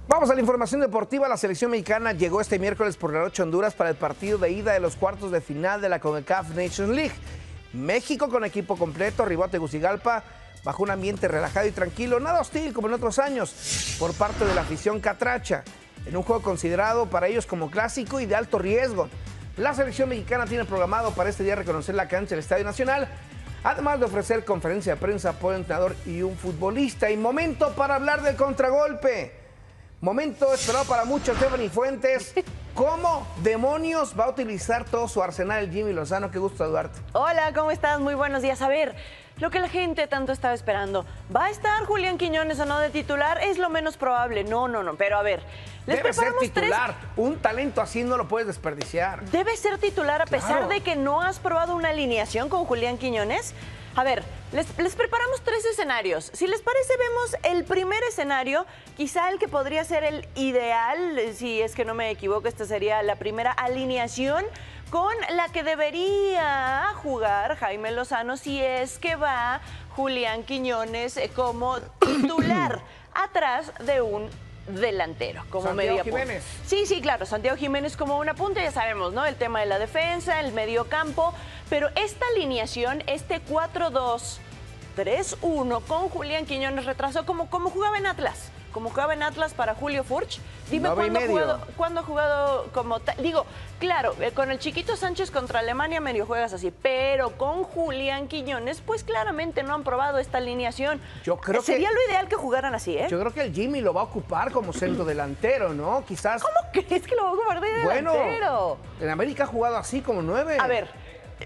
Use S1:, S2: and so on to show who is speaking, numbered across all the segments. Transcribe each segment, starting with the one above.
S1: Vamos a la información deportiva. La selección mexicana llegó este miércoles por la noche a Honduras para el partido de ida de los cuartos de final de la CONCACAF Nations League. México con equipo completo arribó a Tegucigalpa bajo un ambiente relajado y tranquilo, nada hostil como en otros años, por parte de la afición catracha, en un juego considerado para ellos como clásico y de alto riesgo. La selección mexicana tiene programado para este día reconocer la cancha del Estadio Nacional, además de ofrecer conferencia de prensa por el entrenador y un futbolista. Y momento para hablar del contragolpe. Momento esperado para muchos, Stephanie Fuentes. ¿Cómo demonios va a utilizar todo su arsenal el Jimmy Lozano? Qué gusto saludarte.
S2: Hola, ¿cómo estás? Muy buenos días. A ver, lo que la gente tanto estaba esperando. ¿Va a estar Julián Quiñones o no de titular? Es lo menos probable. No. Pero a ver,
S1: debe ser titular. Un talento así no lo puedes desperdiciar.
S2: Debe ser titular a pesar de que no has probado una alineación con Julián Quiñones. A ver, les preparamos 3 escenarios. Si les parece, vemos el primer escenario, quizá el que podría ser el ideal, si es que no me equivoco, esta sería la primera alineación con la que debería jugar Jaime Lozano si es que va Julián Quiñones como titular atrás de un delantero, como media punta.
S1: Jiménez.
S2: Sí, claro, Santiago Jiménez como una punta, ya sabemos, ¿no? El tema de la defensa, el medio campo, pero esta alineación, este 4-2-3-1 con Julián Quiñones retrasó como jugaba en Atlas. Como jugaba en Atlas para Julio Furch. Dime cuándo ha jugado como tal. Digo, claro, con el Chiquito Sánchez contra Alemania medio juegas así, pero con Julián Quiñones, pues claramente no han probado esta alineación.
S1: Yo creo
S2: Sería lo ideal que jugaran así, ¿eh?
S1: Yo creo que el Jimmy lo va a ocupar como centro delantero, ¿no? Quizás.
S2: ¿Cómo crees que lo va a ocupar de delantero?
S1: Bueno, en América ha jugado así como 9.
S2: A ver,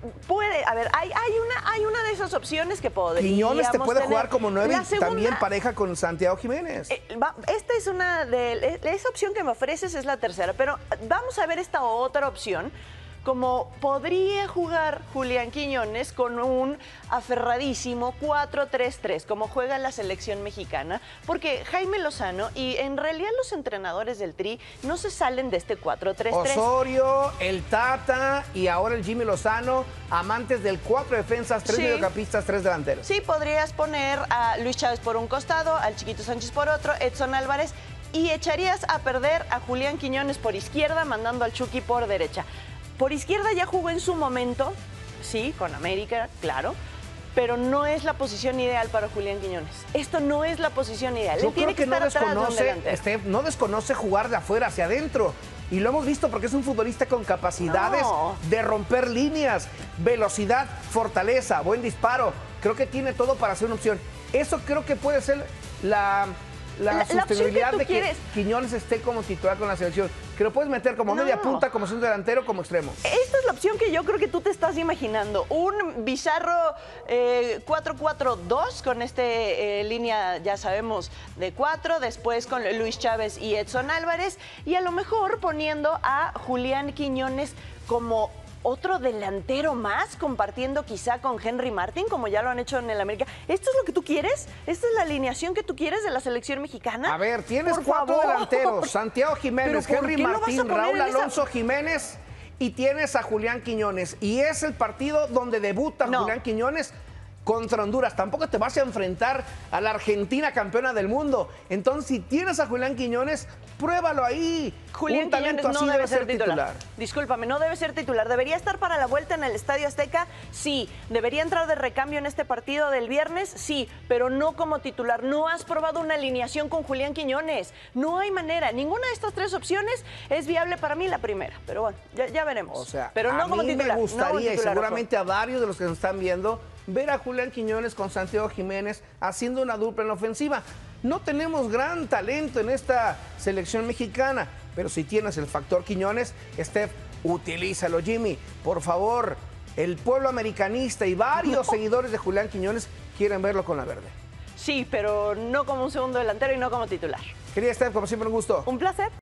S2: hay una de esas opciones que podríamos
S1: Quiñones te puede
S2: tener.
S1: jugar como 9 y
S2: segunda,
S1: también pareja con Santiago Jiménez.
S2: Esta es una de... Esa opción que me ofreces es la tercera, pero vamos a ver esta otra opción. Como podría jugar Julián Quiñones con un aferradísimo 4-3-3, como juega la selección mexicana, porque Jaime Lozano y en realidad los entrenadores del Tri no se salen de este 4-3-3.
S1: Osorio, el Tata y ahora el Jimmy Lozano, amantes del 4 defensas, 3 mediocampistas, 3 delanteros.
S2: Sí, podrías poner a Luis Chávez por un costado, al Chiquito Sánchez por otro, Edson Álvarez, y echarías a perder a Julián Quiñones por izquierda, mandando al Chucky por derecha. Por izquierda ya jugó en su momento, sí, con América, claro, pero no es la posición ideal para Julián Quiñones. Esto no es la posición ideal.
S1: Yo
S2: Él tiene que estar atrás de un delantero.
S1: No desconoce jugar de afuera hacia adentro. Y lo hemos visto porque es un futbolista con capacidades de romper líneas, velocidad, fortaleza, buen disparo. Creo que tiene todo para ser una opción. Eso creo que puede ser la sostenibilidad de que Quiñones esté como titular con la selección. Que lo puedes meter como media punta, como centro delantero, como extremo.
S2: Esta es la opción que yo creo que tú te estás imaginando. Un bizarro 4-4-2 con línea, ya sabemos, de 4, después con Luis Chávez y Edson Álvarez, y a lo mejor poniendo a Julián Quiñones como otro delantero más, compartiendo quizá con Henry Martin, como ya lo han hecho en el América. ¿Esto es lo que tú quieres? ¿Esta es la alineación que tú quieres de la selección mexicana?
S1: A ver, tienes 4 delanteros, Santiago Jiménez, Henry Martin, Raúl Alonso Jiménez, y tienes a Julián Quiñones. Y es el partido donde debuta Julián Quiñones contra Honduras. Tampoco te vas a enfrentar a la Argentina campeona del mundo. Entonces, si tienes a Julián Quiñones, pruébalo ahí.
S2: Julián Quiñones no debe ser titular. Discúlpame, no debe ser titular. ¿Debería estar para la vuelta en el Estadio Azteca? Sí. ¿Debería entrar de recambio en este partido del viernes? Sí, pero no como titular. No has probado una alineación con Julián Quiñones. No hay manera. Ninguna de estas 3 opciones es viable para mí, la primera. Pero bueno, ya veremos.
S1: O sea,
S2: pero no
S1: a
S2: como
S1: mí
S2: titular.
S1: me gustaría,
S2: y
S1: seguramente a varios de los que nos están viendo, ver a Julián Quiñones con Santiago Jiménez haciendo una dupla en la ofensiva. No tenemos gran talento en esta selección mexicana, pero si tienes el factor Quiñones, Steph, utilízalo, Jimmy. Por favor, el pueblo americanista y varios seguidores de Julián Quiñones quieren verlo con la verde.
S2: Sí, pero no como un segundo delantero y no como titular.
S1: Querida Steph, como siempre, un gusto.
S2: Un placer.